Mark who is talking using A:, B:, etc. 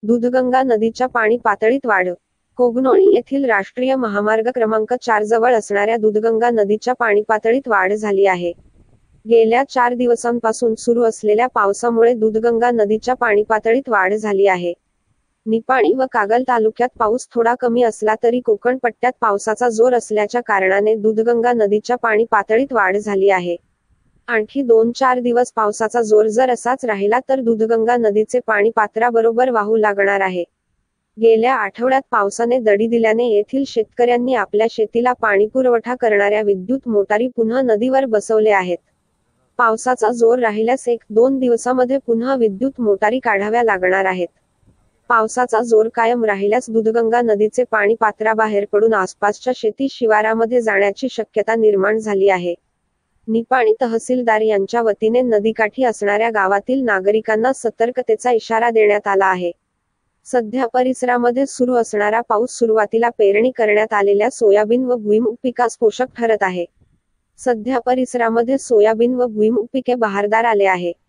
A: दूधगंगा नदीच्या पाणी पातळीत वाढ. कोगनोळी येथील राष्ट्रीय महामार्ग क्रमांक 4 जवळ असणाऱ्या दूधगंगा नदीच्या पाणी पातळीत वाढ झाली आहे. गेल्या 4 दिवसांपासून सुरू असलेल्या पावसामुळे दूधगंगा नदीच्या पाणी पातळीत वाढ झाली आहे. निपाणी व कागल तालुक्यात पाऊस थोडा कमी असला तरी कोकण पट्ट्यात पावसाचा जोर असल्याच्या कारणाने दूधगंगा नदीच्या पाणी पातळीत वाढ झाली आहे. आणखी 2-4 दिवस पावसाचा जोर जर असाच राहिला तर दूधगंगा नदीचे पाणी पात्राबरोबर वाहू लागणार आहे. गेल्या आठवड्यात पावसाने दडी दिल्याने येथील शेतकऱ्यांनी आपल्या शेतीला पाणीपुरवठा करणाऱ्या विद्युत मोटारी पुन्हा नदीवर बसवले आहेत. पावसाचा जोर राहिल्यास 1-2 दिवसामध्ये पुन्हा विद्युत मोटारी काढाव्या लागणार आहेत. पावसाचा जोर कायम राहिल्यास दूधगंगा नदीचे पाणी पात्राबाहेर पडून आसपासच्या शेती शिवारामध्ये जाण्याची शक्यता निर्माण झाली आहे. निपाणी तहसीलदार यांच्या वतीने नदीकाठी असणाऱ्या गावातील नागरिकांना सतर्कतेचा इशारा देण्यात आला आहे. सध्या परिसरामध्ये सुरू असणारा पाऊस सुरुवातीला पेरणी करण्यात आलेल्या सोयाबीन व भुईमूग पिकास पोषक ठरत आहे. सध्या परिसरामध्ये सोयाबीन व भुईमूग पिके बहारदार आले आहे.